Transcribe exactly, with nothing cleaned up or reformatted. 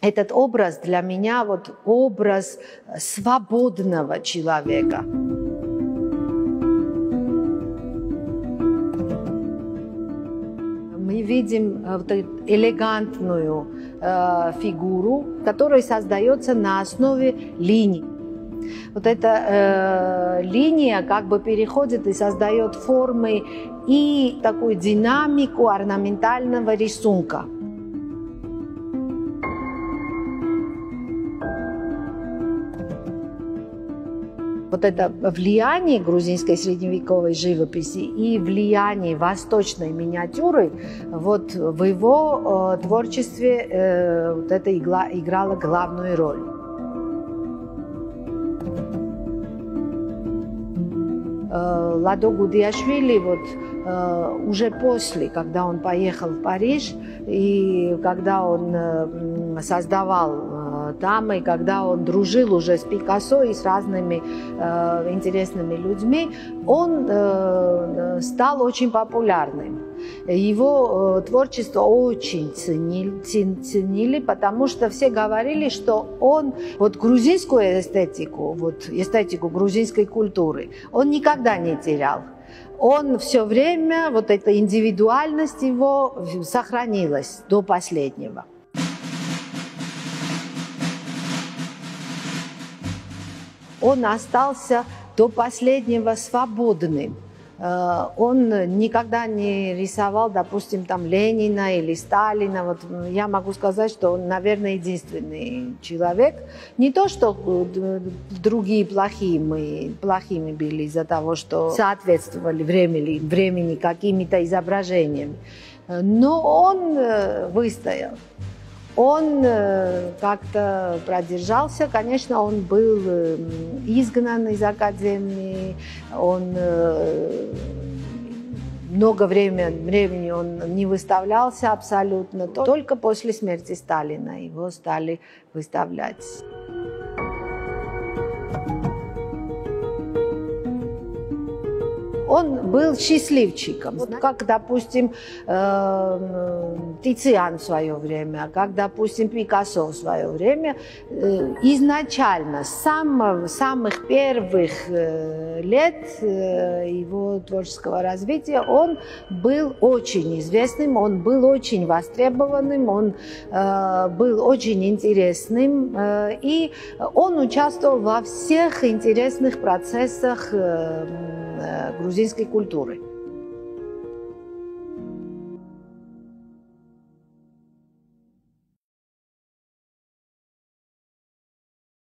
Этот образ для меня вот образ свободного человека. Мы видим вот элегантную э, фигуру, которая создается на основе линий. Вот эта э, линия как бы переходит и создает формы и такую динамику орнаментального рисунка. Вот это влияние грузинской средневековой живописи и влияние восточной миниатюры вот в его э, творчестве э, вот это игла, играло главную роль. Э, Ладо Гудиашвили вот э, уже после, когда он поехал в Париж и когда он э, создавал там, и когда он дружил уже с Пикассо и с разными э, интересными людьми, он э, стал очень популярным. Его э, творчество очень ценили, ценили, потому что все говорили, что он вот грузинскую эстетику, вот эстетику грузинской культуры, он никогда не терял. Он все время, вот эта индивидуальность его сохранилась до последнего. Он остался до последнего свободным. Он никогда не рисовал, допустим, там Ленина или Сталина. Вот я могу сказать, что он, наверное, единственный человек. Не то, что другие плохие мы, плохими были из-за того, что соответствовали времени, времени какими-то изображениями. Но он выстоял. Он как-то продержался, конечно, он был изгнан из академии, он много времени, времени он не выставлялся абсолютно, только после смерти Сталина его стали выставлять. Он был счастливчиком, вот как, допустим, э, Тициан в свое время, как, допустим, Пикассо в свое время. Э, изначально, с самых, самых первых э, лет э, его творческого развития он был очень известным, он был очень востребованным, он э, был очень интересным, э, и он участвовал во всех интересных процессах э, грузинской культуры.